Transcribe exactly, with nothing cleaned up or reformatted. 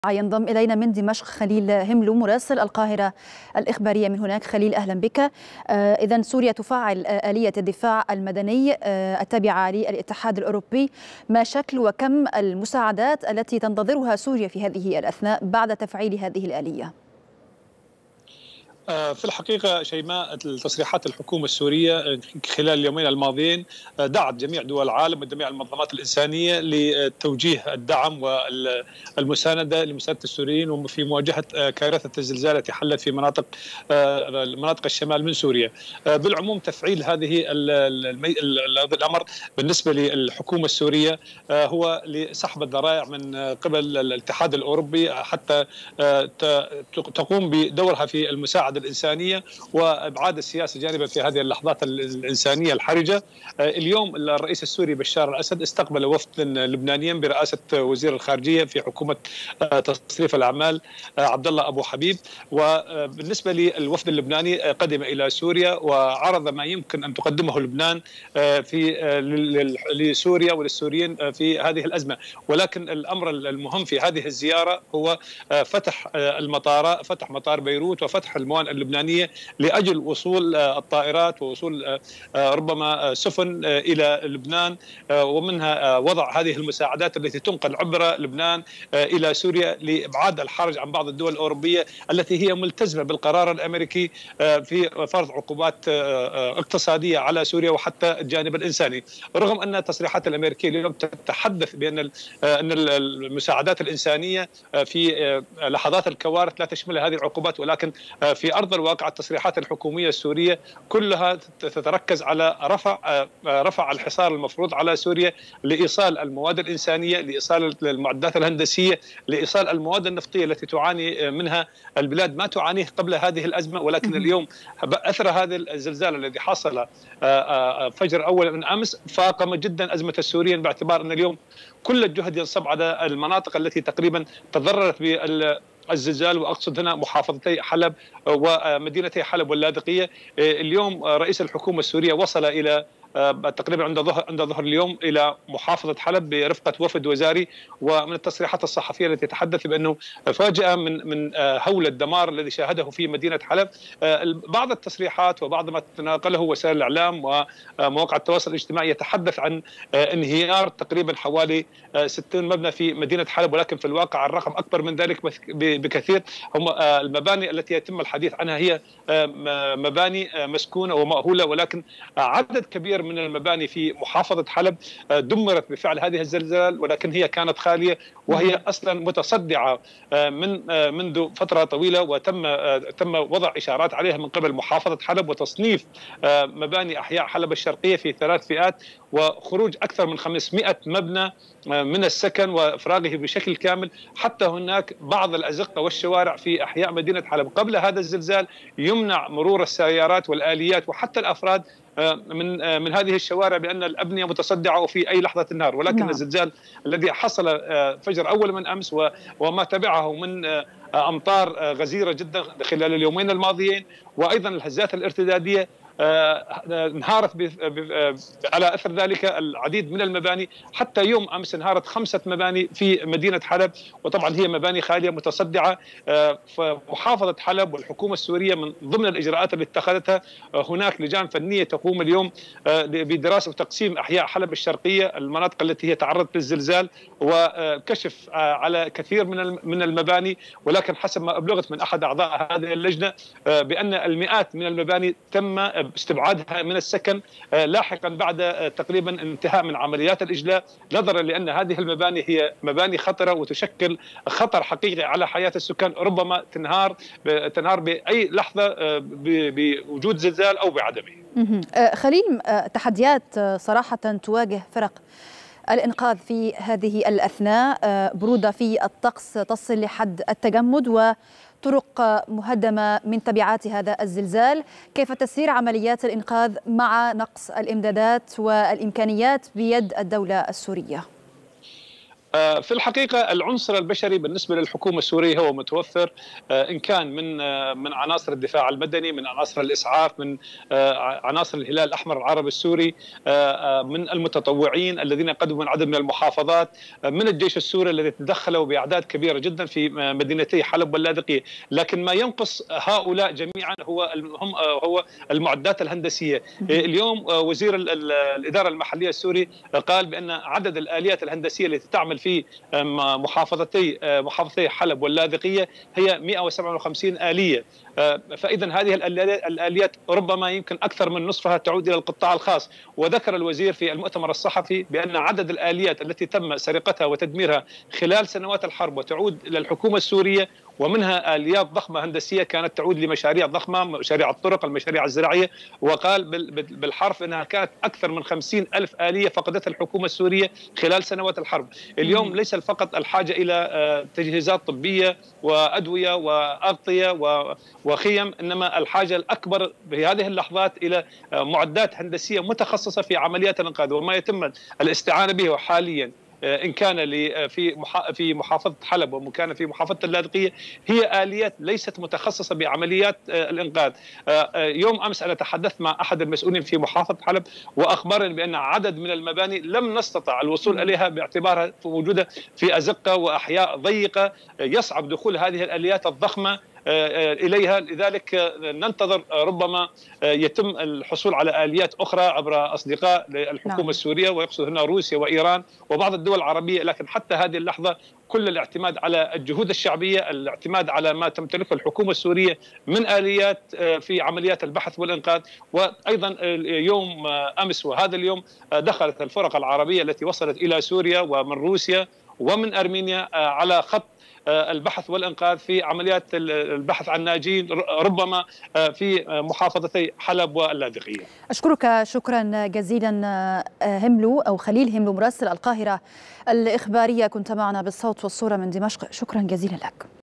ينضم إلينا من دمشق خليل هملو مراسل القاهرة الإخبارية من هناك. خليل أهلا بك. آه إذن سوريا تفعل آلية الدفاع المدني آه التابعة للاتحاد الأوروبي. ما شكل وكم المساعدات التي تنتظرها سوريا في هذه الأثناء بعد تفعيل هذه الآلية؟ في الحقيقة شيماء، تصريحات الحكومة السورية خلال اليومين الماضيين دعت جميع دول العالم وجميع المنظمات الإنسانية لتوجيه الدعم والمساندة لمساندة السوريين في مواجهة كارثة الزلزال التي حلت في مناطق مناطق الشمال من سوريا. بالعموم تفعيل هذه الأمر بالنسبة للحكومة السورية هو لسحب الذرائع من قبل الاتحاد الأوروبي حتى تقوم بدورها في المساعدة الإنسانية وإبعاد السياسة جانبا في هذه اللحظات الإنسانية الحرجة. اليوم الرئيس السوري بشار الأسد استقبل وفد لبنانيا برئاسة وزير الخارجية في حكومة تصريف الأعمال عبد الله أبو حبيب. وبالنسبة للوفد اللبناني قدم إلى سوريا وعرض ما يمكن أن تقدمه لبنان في لسوريا وللسوريين في هذه الأزمة. ولكن الأمر المهم في هذه الزيارة هو فتح المطار فتح مطار بيروت وفتح الموانئ اللبنانية لأجل وصول الطائرات ووصول ربما سفن إلى لبنان، ومنها وضع هذه المساعدات التي تنقل عبر لبنان إلى سوريا لإبعاد الحرج عن بعض الدول الأوروبية التي هي ملتزمة بالقرار الأمريكي في فرض عقوبات اقتصادية على سوريا وحتى الجانب الإنساني. رغم أن التصريحات الأمريكية اليوم تتحدث بأن أن المساعدات الإنسانية في لحظات الكوارث لا تشمل هذه العقوبات، ولكن في أرض الواقع التصريحات الحكومية السورية كلها تتركز على رفع رفع الحصار المفروض على سوريا لإيصال المواد الإنسانية، لإيصال المعدات الهندسية، لإيصال المواد النفطية التي تعاني منها البلاد ما تعانيه قبل هذه الأزمة. ولكن اليوم أثر هذا الزلزال الذي حصل فجر أول من أمس فاقم جدا أزمة السوريين، باعتبار أن اليوم كل الجهد ينصب على المناطق التي تقريبا تضررت بال الزلزال، واقصد هنا محافظتي حلب ومدينتي حلب واللاذقيه. اليوم رئيس الحكومه السوريه وصل الى تقريبا عند ظهر عند ظهر اليوم الى محافظه حلب برفقه وفد وزاري. ومن التصريحات الصحفيه التي تحدث بانه فاجأ من من هول الدمار الذي شاهده في مدينه حلب. بعض التصريحات وبعض ما تناقله وسائل الاعلام ومواقع التواصل الاجتماعي يتحدث عن انهيار تقريبا حوالي ستين مبنى في مدينه حلب، ولكن في الواقع الرقم اكبر من ذلك بكثير. هم المباني التي يتم الحديث عنها هي مباني مسكونه ومأهوله، ولكن عدد كبير من المباني في محافظة حلب دمرت بفعل هذه الزلزال، ولكن هي كانت خالية وهي أصلا متصدعة من منذ فترة طويلة، وتم تم وضع إشارات عليها من قبل محافظة حلب وتصنيف مباني أحياء حلب الشرقية في ثلاث فئات وخروج أكثر من خمسمائة مبنى من السكن وإفراغه بشكل كامل. حتى هناك بعض الأزقة والشوارع في أحياء مدينة حلب قبل هذا الزلزال يمنع مرور السيارات والآليات وحتى الأفراد من من هذه الشوارع بأن الأبنية متصدعة وفي أي لحظة النهار. ولكن نعم. الزلزال الذي حصل فجر أول من أمس وما تبعه من أمطار غزيرة جدا خلال اليومين الماضيين، وأيضا الهزات الارتدادية انهارت على اثر ذلك العديد من المباني. حتى يوم امس انهارت خمسه مباني في مدينه حلب، وطبعا هي مباني خاليه متصدعه. فمحافظه حلب والحكومه السوريه من ضمن الاجراءات اللي اتخذتها هناك لجان فنيه تقوم اليوم بدراسه وتقسيم احياء حلب الشرقيه، المناطق التي هي تعرضت للزلزال، وكشف على كثير من من المباني. ولكن حسب ما ابلغت من احد اعضاء هذه اللجنه بان المئات من المباني تم استبعادها من السكن لاحقا بعد تقريبا انتهاء من عمليات الإجلاء، نظرا لأن هذه المباني هي مباني خطرة وتشكل خطر حقيقي على حياة السكان، ربما تنهار تنهار بأي لحظة بوجود زلزال أو بعدمه. خليل، تحديات صراحة تواجه فرق الإنقاذ في هذه الأثناء، برودة في الطقس تصل لحد التجمد و طرق مهدمة من تبعات هذا الزلزال. كيف تسير عمليات الإنقاذ مع نقص الإمدادات والإمكانيات بيد الدولة السورية؟ في الحقيقة العنصر البشري بالنسبة للحكومة السورية هو متوفر، إن كان من من عناصر الدفاع المدني، من عناصر الإسعاف، من عناصر الهلال الأحمر العربي السوري، من المتطوعين الذين قدموا من عدد من المحافظات، من الجيش السوري الذي تدخلوا بأعداد كبيرة جدا في مدينتي حلب واللاذقية. لكن ما ينقص هؤلاء جميعا هو هم هو المعدات الهندسية. اليوم وزير الإدارة المحلية السوري قال بأن عدد الآليات الهندسية التي تعمل في محافظتي محافظتي حلب واللاذقية هي مئة وسبعة وخمسين آلية. فإذا هذه الآليات ربما يمكن أكثر من نصفها تعود إلى القطاع الخاص. وذكر الوزير في المؤتمر الصحفي بأن عدد الآليات التي تم سرقتها وتدميرها خلال سنوات الحرب وتعود إلى الحكومة السورية، ومنها آليات ضخمة هندسية كانت تعود لمشاريع ضخمة، مشاريع الطرق، المشاريع الزراعية. وقال بالحرف أنها كانت أكثر من خمسين ألف آلية فقدتها الحكومة السورية خلال سنوات الحرب. اليوم ليس فقط الحاجة إلى تجهيزات طبية وأدوية وأغطية وخيم، إنما الحاجة الأكبر في هذه اللحظات إلى معدات هندسية متخصصة في عمليات الإنقاذ. وما يتم الاستعانة به حاليا إن كان في في محافظة حلب وإن كان في محافظة اللاذقية هي آليات ليست متخصصة بعمليات الإنقاذ. يوم أمس أنا تحدثت مع أحد المسؤولين في محافظة حلب وأخبرني بأن عدد من المباني لم نستطع الوصول إليها باعتبارها موجودة في أزقة وأحياء ضيقة يصعب دخول هذه الآليات الضخمة إليها. لذلك ننتظر ربما يتم الحصول على آليات أخرى عبر أصدقاء للحكومة نعم. السورية، ويقصد هنا روسيا وإيران وبعض الدول العربية. لكن حتى هذه اللحظة كل الاعتماد على الجهود الشعبية، الاعتماد على ما تمتلكه الحكومة السورية من آليات في عمليات البحث والإنقاذ. وأيضا يوم أمس وهذا اليوم دخلت الفرق العربية التي وصلت إلى سوريا ومن روسيا ومن أرمينيا على خط البحث والإنقاذ في عمليات البحث عن ناجين ربما في محافظتي حلب واللاذقية. أشكرك شكرا جزيلا هملو أو خليل هملو مراسل القاهرة الإخبارية، كنت معنا بالصوت والصورة من دمشق. شكرا جزيلا لك.